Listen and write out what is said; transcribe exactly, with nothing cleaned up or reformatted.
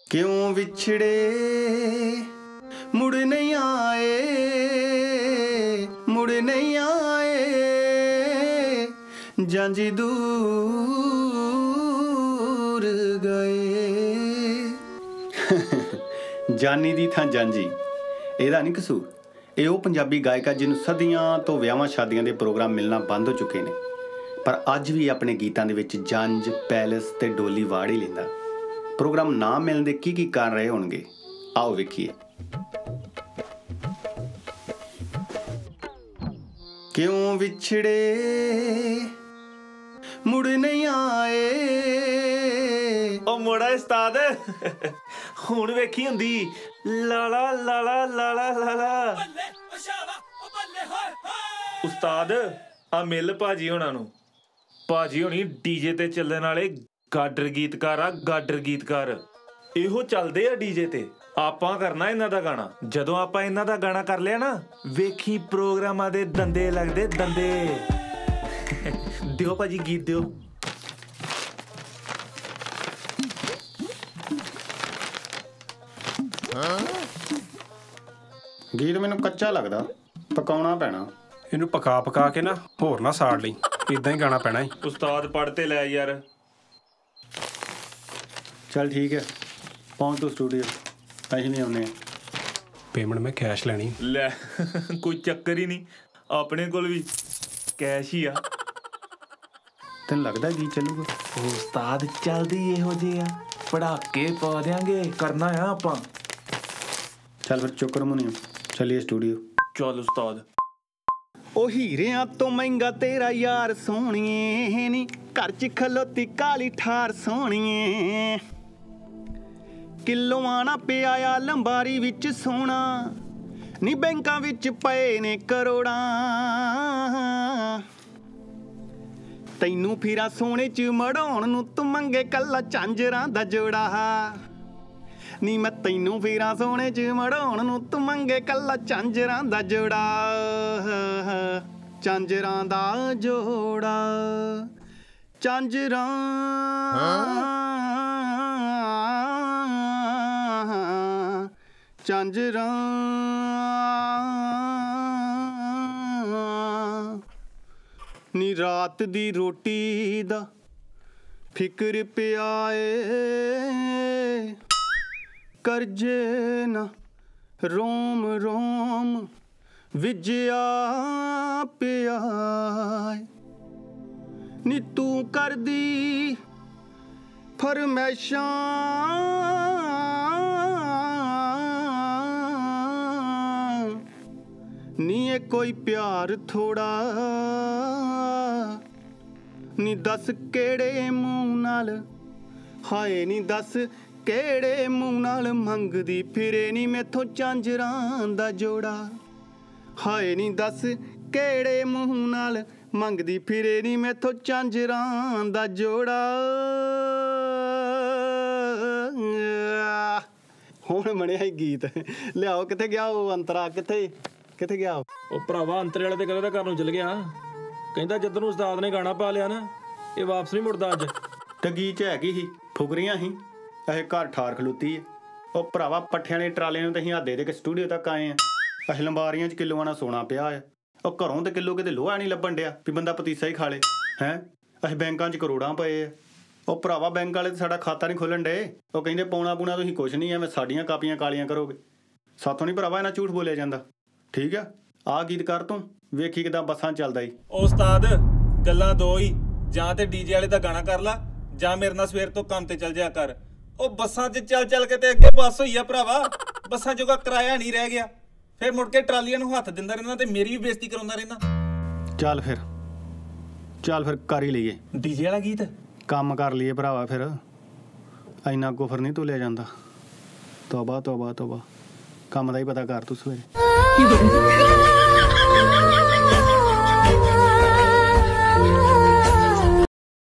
क्यों विछड़े मुड़ नहीं आए, मुड़ नहीं आए, जांजी दूर गए। जानी दी थां जांजी ਇਹਦਾ नहीं कसूर। ਇਹ ਉਹ ਪੰਜਾਬੀ ਗਾਇਕਾ ਜਿਹਨੂੰ ਸਦੀਆਂ ਤੋਂ ਵਿਆਹਾਂ ਸ਼ਾਦੀਆਂ ਦੇ ਪ੍ਰੋਗਰਾਮ ਮਿਲਣਾ ਬੰਦ ਹੋ ਚੁੱਕੇ ਨੇ, ਪਰ ਅੱਜ ਵੀ ਆਪਣੇ ਗੀਤਾਂ ਦੇ ਵਿੱਚ ਜੰਜ, ਪੈਲਸ ਤੇ ਡੋਲੀ ਵਾੜ ਹੀ ਲੈਂਦਾ। ਪ੍ਰੋਗਰਾਮ ਨਾ ਮਿਲਣ ਦੇ ਕੀ ਕੀ ਕਾਰਨ ਰਹੇ ਹੋਣਗੇ, ਆਓ ਵੇਖੀਏ। क्यों विछड़े मुड़ नहीं आए। ओ मोड़ा उस्ताद हुण वेखी हुंदी लाला लाला लाला लाला। उस्ताद आ मिल भाजी होना नूं। भाजी होनी डीजे ते चलण वाले गाडर गीतकार आ, गाडर गीतकार। ਇਹੋ ਚੱਲਦੇ ਆ ਡੀਜੇ ਤੇ। ਆਪਾਂ ਕਰਨਾ ਇਹਨਾਂ ਦਾ ਗਾਣਾ। ਜਦੋਂ ਆਪਾਂ ਇਹਨਾਂ ਦਾ ਗਾਣਾ ਕਰ ਲਿਆ ਨਾ, ਵੇਖੀ ਪ੍ਰੋਗਰਾਮਾਂ ਦੇ ਦੰਦੇ ਲੱਗਦੇ ਦੰਦੇ। ਦਿਓ ਭਾਜੀ ਗੀਤ ਦਿਓ। ਗੀਤ ਮੈਨੂੰ ਕੱਚਾ ਲੱਗਦਾ, ਪਕਾਉਣਾ ਪੈਣਾ। ਇਹਨੂੰ ਪਕਾ ਪਕਾ ਕੇ ਨਾ ਹੋਰ ਨਾ ਸਾੜ ਲਈ, ਇਦਾਂ ਹੀ ਗਾਣਾ ਪੈਣਾ। ਉਸਤਾਦ ਪੜ੍ਹ ਤੇ ਲੈ ਯਾਰ। ਚੱਲ ਠੀਕ ਹੈ, पहुंच तो स्टूडियो, ਅਸੀਂ ਨਹੀਂ ਆਉਨੇ। पेमेंट मैं कैश ਲੈਣੀ। ਲੈ ਕੋਈ ਚੱਕਰ ਹੀ ਨਹੀਂ, ਆਪਣੇ ਕੋਲ ਵੀ ਕੈਸ਼ ਹੀ ਆ। ਤੈਨੂੰ ਲੱਗਦਾ ਕੀ ਚੱਲੂਗਾ? ਉਸਤਾਦ ਚੱਲਦੀ ਇਹੋ ਜਿਹੇ ਆ, ਪੜਾਕੇ ਪਾ ਦਿਆਂਗੇ। ਕਰਨਾ ਆ ਆਪਾਂ। ਚੱਲ ਫਿਰ ਚੁੱਕ ਰਮੋਨੀਅਮ, ਚੱਲੀਏ ਸਟੂਡੀਓ। ਚੱਲ ਉਸਤਾਦ। ਉਹ ਹੀਰਿਆਂ ਤੋਂ ਮਹਿੰਗਾ ਤੇਰਾ ਯਾਰ ਸੋਹਣੀਏ ਨੀ, ਘਰ 'ਚ ਖਲੋਤੀ ਕਾਲੀ ਠਾਰ ਸੋਹਣੀਏ। ਕਿਲੋਆਂ ਨਾ ਪਿਆ ਆ ਲੰਬਾਰੀ ਵਿੱਚ ਸੋਨਾ, ਨੀ ਬੈਂਕਾਂ ਵਿੱਚ ਪਏ ਨੇ ਕਰੋੜਾਂ। ਤੈਨੂੰ ਫਿਰਾਂ ਸੋਨੇ 'ਚ ਮੜਾਉਣ ਨੂੰ, ਤੂੰ ਮੰਗੇ ਕੱਲਾ ਝਾਂਜਰਾਂ ਦਾ ਜੋੜਾ। ਨੀ ਮੈਂ ਤੈਨੂੰ ਫਿਰਾਂ ਸੋਨੇ 'ਚ ਮੜਾਉਣ ਨੂੰ, ਤੂੰ ਮੰਗੇ ਕੱਲਾ ਝਾਂਜਰਾਂ ਦਾ ਜੋੜਾ। ਝਾਂਜਰਾਂ ਦਾ ਜੋੜਾ, ਝਾਂਜਰਾਂ ਝਾਂਜਰਾਂ। ਨੀ ਰਾਤ ਦੀ ਰੋਟੀ ਦਾ ਫਿਕਰ ਪਿਆ ਏ, ਕਰਜੇ ਨਾ ਰੋਮ ਰੋਮ ਵਿਜਿਆ ਪਿਆ ਏ। ਨੀ ਤੂੰ ਕਰਦੀ ਫਰਮੈਸ਼ਾਂ, ਨੀ ਇਹ ਕੋਈ ਪਿਆਰ ਥੋੜਾ। ਨੀ ਦੱਸ ਕਿਹੜੇ ਮੂੰਹ ਨਾਲ, ਹਾਏ ਨੀ ਦੱਸ ਕਿਹੜੇ ਮੂੰਹ ਨਾਲ ਮੰਗਦੀ ਫਿਰੇ ਨੀ ਮੈਥੋਂ ਝਾਂਜਰਾਂ ਦਾ ਜੋੜਾ। ਹਾਏ ਨੀ ਦੱਸ ਕਿਹੜੇ ਮੂੰਹ ਨਾਲ ਮੰਗਦੀ ਫਿਰੇ ਨੀ ਮੈਥੋਂ ਝਾਂਜਰਾਂ ਦਾ ਜੋੜਾ। ਹੁਣ ਬਣਿਆ ਹੀ ਗੀਤ। ਲਿਆਓ, ਕਿੱਥੇ ਗਿਆ ਉਹ ਅੰਤਰਾ? ਕਿੱਥੇ ਕਿੱਥੇ ਗਿਆ ਉਹ ਭਰਾਵਾ? ਅੰਤਰੇ ਵਾਲੇ ਤੇ ਕਦੇ ਤਾਂ ਘਰ ਨੂੰ ਚਲ ਗਿਆ। ਕਹਿੰਦਾ ਜਦੋਂ ਨੂੰ ਉਸਤਾਦ ਨੇ ਗਾਣਾ ਪਾ ਲਿਆ ਨਾ, ਇਹ ਵਾਪਸ ਨਹੀਂ ਮੁੜਦਾ। ਅੱਜ ਟੱਗੀ 'ਚ ਹੈਗੀ ਸੀ, ਫੁਕਰੀਆਂ ਸੀ, ਇਹ ਘਰ ਠਾਰ ਖਲੋਤੀ ਹੈ। ਉਹ ਭਰਾਵਾ ਪੱਠਿਆਂ ਦੇ ਟਰਾਲੇ ਨੂੰ ਤਾਂ ਅਸੀਂ ਹੱਥ ਦੇ ਦੇ ਕੇ ਸਟੂਡੀਓ ਤੱਕ ਆਏ ਆ। ਅਸੀਂ ਲੰਬਾਰੀਆਂ 'ਚ ਕਿਲੋਆਂ ਨਾਲ ਸੋਨਾ ਪਿਆ ਆ। ਉਹ ਘਰੋਂ ਤੇ ਕਿਲੋ ਕਿਤੇ ਲੋਹਾ ਨਹੀਂ ਲੱਭਣ ਡਿਆ ਵੀ ਬੰਦਾ ਪਤੀਸਾ ਹੀ ਖਾ ਲੇ ਹੈਂ। ਅਸੀਂ ਬੈਂਕਾਂ 'ਚ ਕਰੋੜਾਂ ਪਏ ਆ। ਉਹ ਭਰਾਵਾ ਬੈਂਕ ਵਾਲੇ ਤਾਂ ਸਾਡਾ ਖਾਤਾ ਨਹੀਂ ਖੋਲ੍ਹਣ ਡੇ। ਉਹ ਕਹਿੰਦੇ ਪਾਉਣਾ ਪੂਣਾ ਤੁਸੀਂ ਕੁਛ ਨਹੀਂ, ਐਵੇਂ ਸਾਡੀਆਂ ਕਾਪੀਆਂ ਕਾਲੀਆਂ ਕਰੋਗੇ। ਸਾਥੋਂ ਨਹੀਂ ਭਰਾਵਾ ਇਹਨਾਂ ਝੂਠ ਬੋਲਿਆ ਜਾਂਦਾ। ਠੀਕ ਆ, ਆਹ ਗੀਤ ਕਰ ਤੂੰ, ਵੇਖੀ ਕਿੱਦਾਂ ਬੱਸਾਂ ਚੱਲਦਾ ਈ। ਉਸਤਾਦ ਗੱਲਾਂ ਦੋ ਹੀ, ਜਾਂ ਤੇ ਡੀਜੇ ਵਾਲੇ ਦਾ ਗਾਣਾ ਕਰ ਲਾ, ਜਾਂ ਮੇਰੇ ਨਾਲ ਸਵੇਰ ਤੋਂ ਕੰਮ ਤੇ ਚੱਲ ਜਾ ਕਰ। ਉਹ ਬੱਸਾਂ 'ਚ ਚੱਲ ਚੱਲ ਕੇ ਤੇ ਅੱਗੇ ਬੱਸ ਹੋਈ ਆ ਭਰਾਵਾ। ਬੱਸਾਂ ਜੋਗਾ ਕਿਰਾਇਆ ਨਹੀਂ ਰਹਿ ਗਿਆ। ਫਿਰ ਮੁੜ ਕੇ ਟਰਾਲੀਆਂ ਨੂੰ ਹੱਥ ਦਿੰਦਾ ਰਹਿੰਦਾ ਤੇ ਮੇਰੀ ਵੀ ਬੇਇੱਜ਼ਤੀ ਕਰਾਉਂਦਾ ਰਹਿੰਦਾ। ਚੱਲ ਫਿਰ ਚੱਲ ਫਿਰ ਕਰ ਹੀ ਲਈਏ ਡੀਜੇ ਵਾਲਾ ਗੀਤ। ਕੰਮ ਕਰ ਲਈਏ ਭਰਾਵਾ, ਫਿਰ ਇੰਨਾ ਕੁਫਰ ਨਹੀਂ ਤੁਲਿਆ ਜਾਂਦਾ। ਤੋਬਾ ਤੋਬਾ ਤੋਬਾ, ਕੰਮ ਦਾ ਹੀ ਪਤਾ ਕਰ ਤੂੰ ਸਵੇਰੇ।